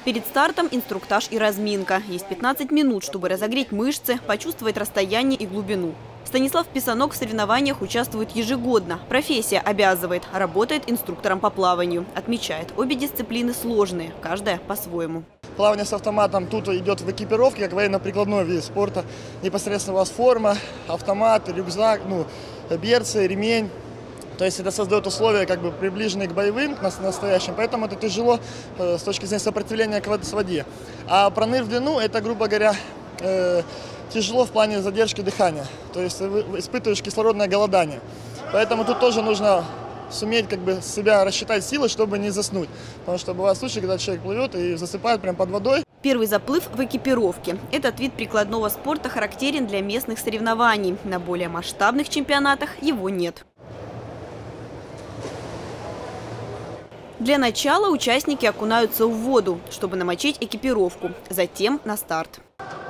Перед стартом инструктаж и разминка. Есть 15 минут, чтобы разогреть мышцы, почувствовать расстояние и глубину. Станислав Писанок в соревнованиях участвует ежегодно. Профессия обязывает. Работает инструктором по плаванию. Отмечает, обе дисциплины сложные, каждая по-своему. Плавание с автоматом тут идет в экипировке, как военно-прикладной вид спорта. Непосредственно у вас форма, автомат, рюкзак, берцы, ремень. То есть это создает условия, как бы приближенные к боевым, к настоящим, поэтому это тяжело с точки зрения сопротивления к воде. А проныр в длину – это, грубо говоря, тяжело в плане задержки дыхания. То есть испытываешь кислородное голодание. Поэтому тут тоже нужно суметь как бы себя рассчитать силы, чтобы не заснуть. Потому что бывают случаи, когда человек плывет и засыпает прямо под водой. Первый заплыв в экипировке. Этот вид прикладного спорта характерен для местных соревнований. На более масштабных чемпионатах его нет. Для начала участники окунаются в воду, чтобы намочить экипировку. Затем на старт.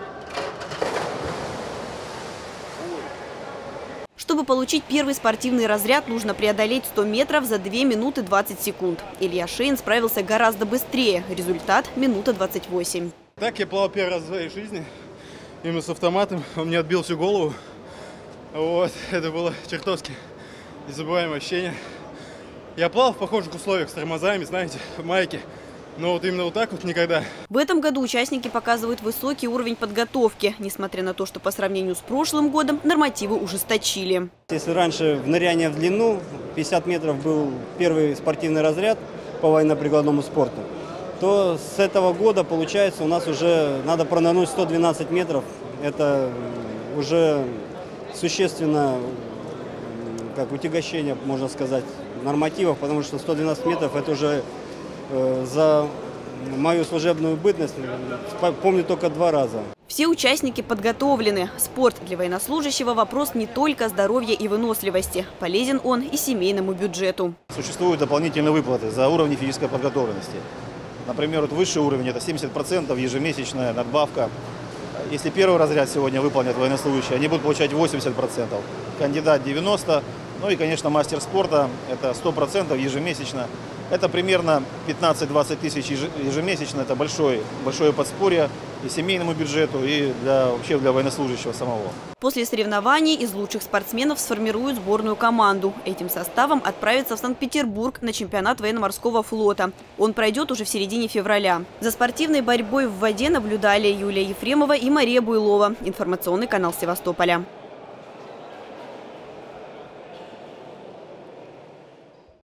Чтобы получить первый спортивный разряд, нужно преодолеть 100 метров за 2 минуты 20 секунд. Илья Шейн справился гораздо быстрее. Результат – минута 28. Так я плавал первый раз в своей жизни. Именно с автоматом. Он мне отбил всю голову. Вот. Это было чертовски незабываемое ощущение. Я плавал в похожих условиях с тормозами, знаете, в майке. Но вот именно вот так вот никогда. В этом году участники показывают высокий уровень подготовки. Несмотря на то, что по сравнению с прошлым годом нормативы ужесточили. Если раньше в ныряние в длину 50 метров был первый спортивный разряд по военно-прикладному спорту, то с этого года, получается, у нас уже надо пронырнуть 112 метров. Это уже существенно, как утягощение, можно сказать, нормативов, потому что 112 метров – это уже за мою служебную бытность помню только 2 раза. Все участники подготовлены. Спорт для военнослужащего – вопрос не только здоровья и выносливости. Полезен он и семейному бюджету. Существуют дополнительные выплаты за уровни физической подготовленности. Например, вот высший уровень – это 70% ежемесячная надбавка. Если первый разряд сегодня выполнят военнослужащие, они будут получать 80%. Кандидат – 90%. Ну и, конечно, мастер спорта – это 100% ежемесячно. Это примерно 15-20 тысяч ежемесячно. Это большое подспорье и семейному бюджету, и вообще для военнослужащего самого. После соревнований из лучших спортсменов сформируют сборную команду. Этим составом отправится в Санкт-Петербург на чемпионат военно-морского флота. Он пройдет уже в середине февраля. За спортивной борьбой в воде наблюдали Юлия Ефремова и Мария Буйлова. Информационный канал Севастополя.